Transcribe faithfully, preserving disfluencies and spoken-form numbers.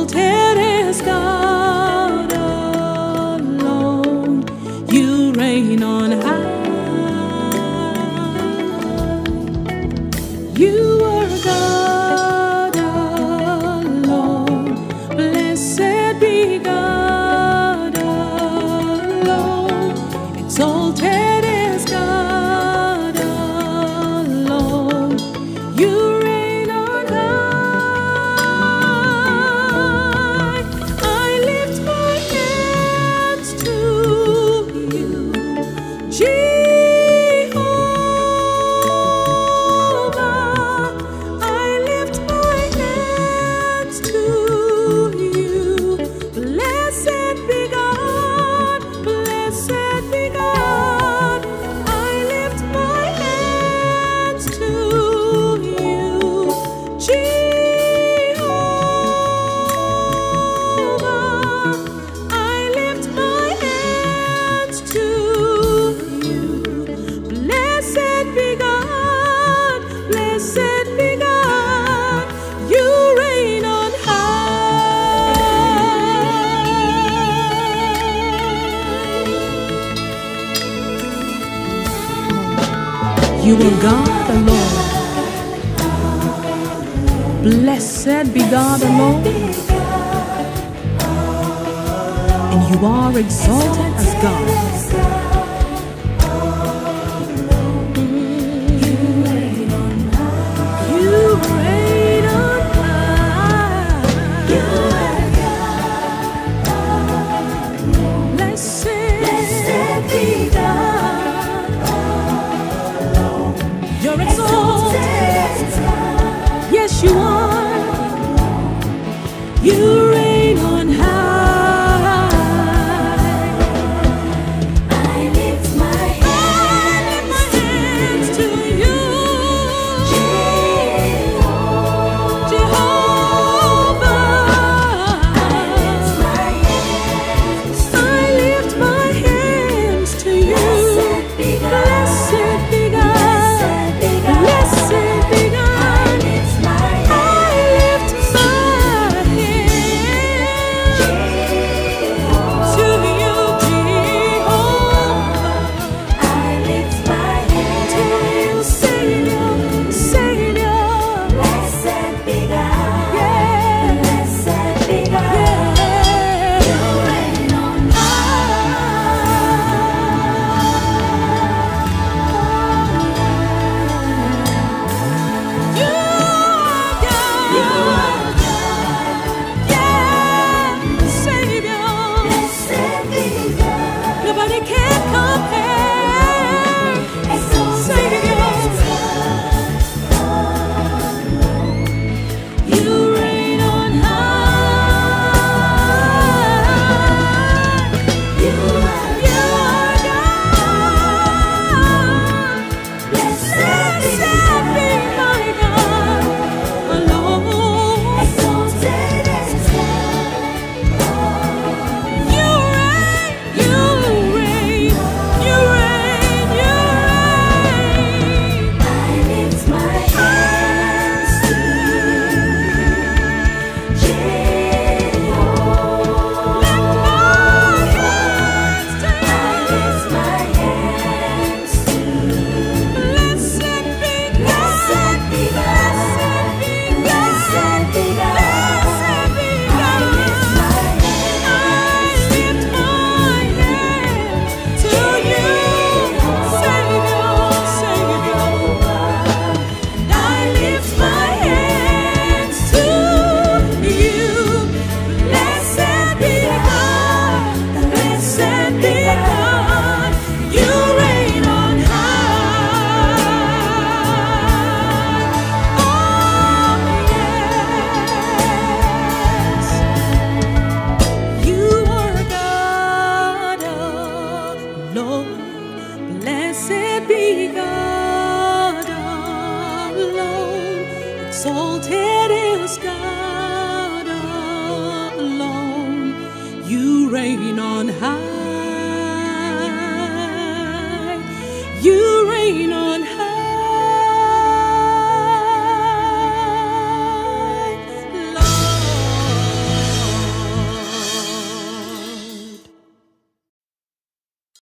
exalted is God alone. You reign on high. You are God alone. Blessed be God alone. Exalted is God alone. You reign on high. I lift my hands to you, Jehovah. I lift my hands to you. Blessed be God, blessed be God. I lift my hands to you, Jehovah. I lift my hands to you. Blessed be God, blessed be God. You reign on high. You are God alone. Blessed be God alone. And you are exalted as God. You reign on high. Blessed be God. You're exalted. Yes, you are. You reign on high. I lift my hands to you, Jehovah. I lift my hands. I lift my hands to you. Blessed be God. Blessed be God. Nobody can compare. Savior, you reign on high. You are God. Blessed be my God alone. Exalted is God. You reign, you reign, you reign, you reign. I lift my hands to Jehovah. Lift my hands to you. I lift my hands to Blessed be God. Blessed be God. Blessed be God. Blessed be God. I lift my hands to you, Savior, Savior. I lift my hands to you. Blessed be God. Blessed be God. You reign on high. Oh, yes. You are God alone. Blessed be God alone. Exalted is God alone. You reign on high.